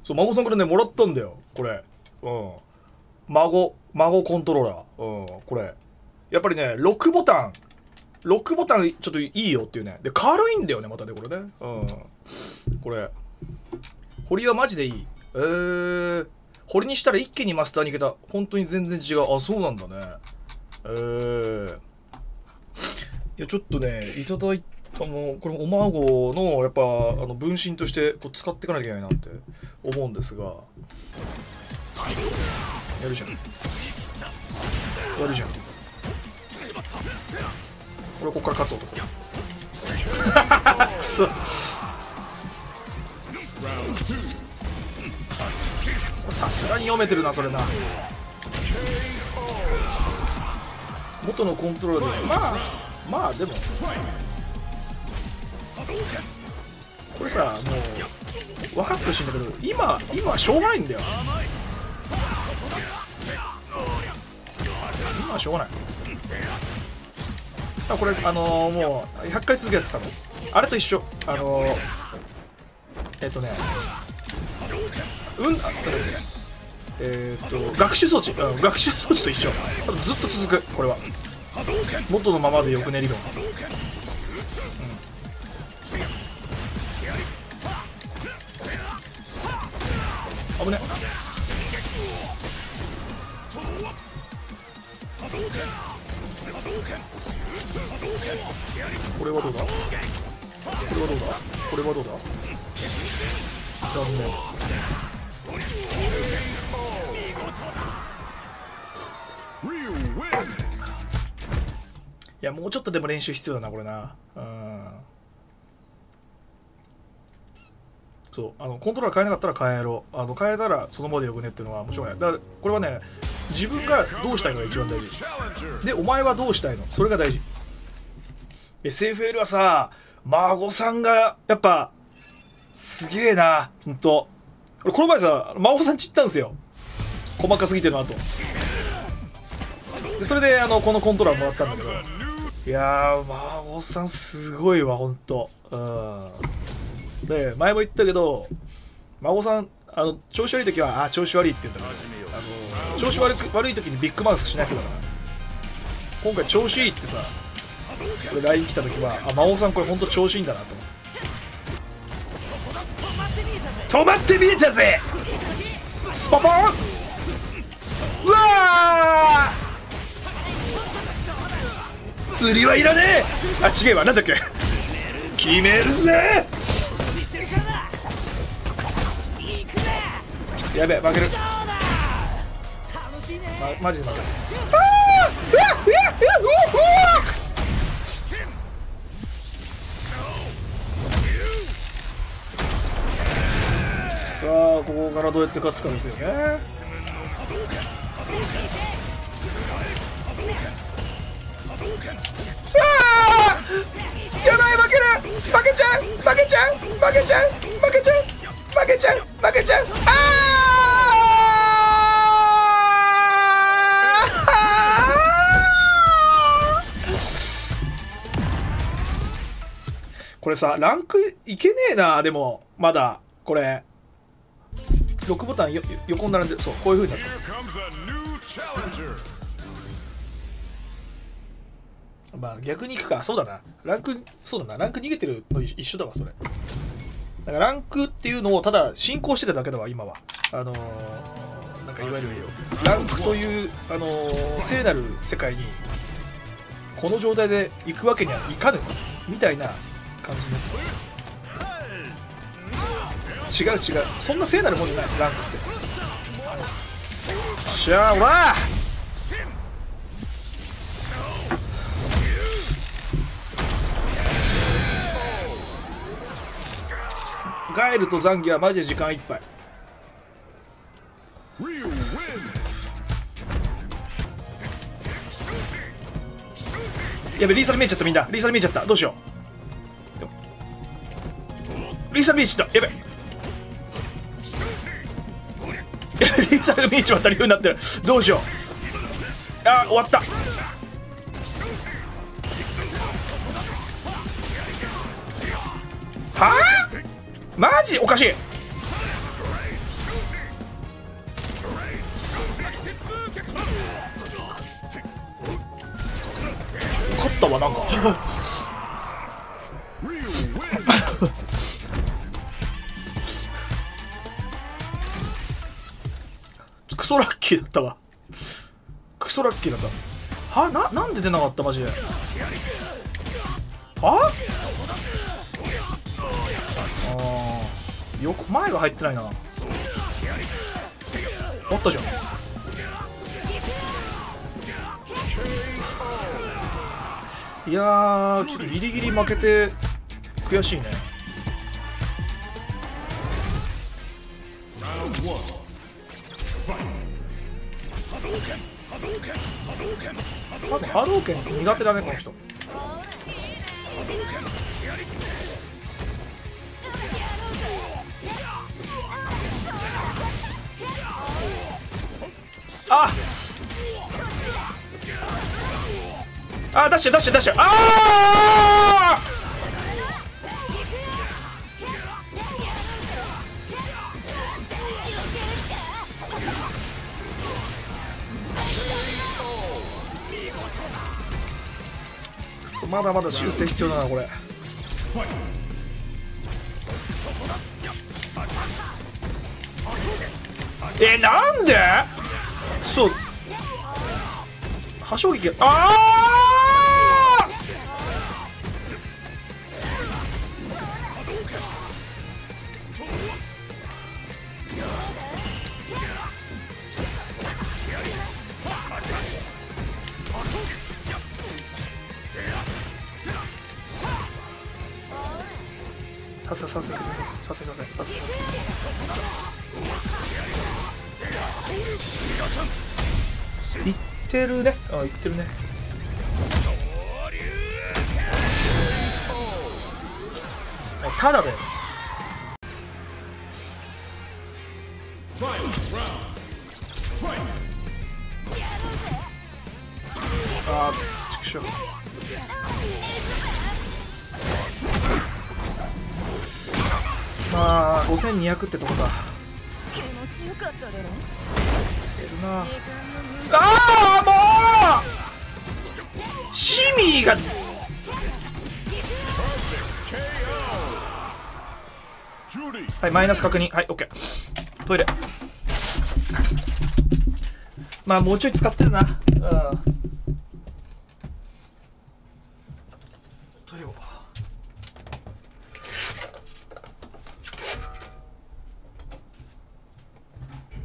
そう、孫さんからね、もらったんだよ、これ。うん。孫コントローラー。うん、これ。やっぱりね、6ボタンちょっといいよっていうね。で、軽いんだよね、またね、これね。うん。これ。彫りはマジでいい。彫りにしたら一気にマスターに行けた。本当に全然違う。あ、そうなんだね。いや、ちょっとね、いただいたこれお孫の、やっぱ、分身としてこう使っていかなきゃいけないなって思うんですが。やるじゃん。俺はここから勝つ男。くそ。さすがに読めてるな、それな。元のコントロールで、まあでもこれさ、もう分かってほしいんだけど、今はしょうがないんだよ。今はしょうがない。これもう100回続けやってたの。あれと一緒。学習装置、学習装置と一緒。ずっと続く、これは。元のままでよくね理論。危ね。これはどうだ。残念。いや、もうちょっとでも練習必要だな、これな。そう、コントローラー変えなかったら変えろ。変えたらそのままでよくねっていうのはもちろんない。だからこれはね、自分がどうしたいのが一番大事で、お前はどうしたいの、それが大事。 SFL はさ、孫さんがやっぱすげえな、ほんと。俺この前さ、孫さんち行ったんですよ、細かすぎての後で。それでこのコントローラーもらったんだけど、いやー、孫さんすごいわ、ほんと。で、前も言ったけど、孫さん調子悪い時は調子悪いって言うんだけど、調子悪い時にビッグマウスしない人だから。今回調子いいってさ、俺 LINE 来た時は、孫さんこれほんと調子いいんだなと思って。止まって見えたぜ、スポポン。うわー、釣りはいらねえ。違えわ、なんだっけ、決めるぜ。やべえ、負ける。マジで負ける。さあ、ここからどうやって勝つかですよね。やばい、負ける。負けちゃう。これさ、ランクいけねえな。でもまだこれ6ボタン横に並んでる。そう、こういう風になってる。まあ逆にいくか。そうだな、ランク逃げてるの一緒だわ、それ。だからランクっていうのをただ進行してただけだわ、今は。なんかいわゆるランクという聖なる世界にこの状態で行くわけにはいかぬみたいな感じになって。違う、そんな聖なるもんじゃない、ランクって。しゃあ、おらガエルとザンギはマジで時間いっぱい。やべ、リーサル見えちゃった。みんなリーサル見えちゃった。どうしよう。リーサル見えちゃった。やべ、リーサルが見えちまった理由になってる。どうしよう。終わった。はあ、マジおかしい。 わなんかクソラッキーだったわ。クソラッキーだった。なんで出なかったマジで。はよく前が入ってないな。おったじゃん。いやーちょっとギリギリ負けて悔しいね。多分波動拳苦手だねこの人。出して出して出して。まだまだ修正必要だなこれ。なんでそう破傷撃させいってるね。いってるね。ただだよ。畜生。まあ5200ってとこだ。気持ちよかっただろ。なもうシミーがはいマイナス確認。はいオッケー。トイレ。まあもうちょい使ってるな。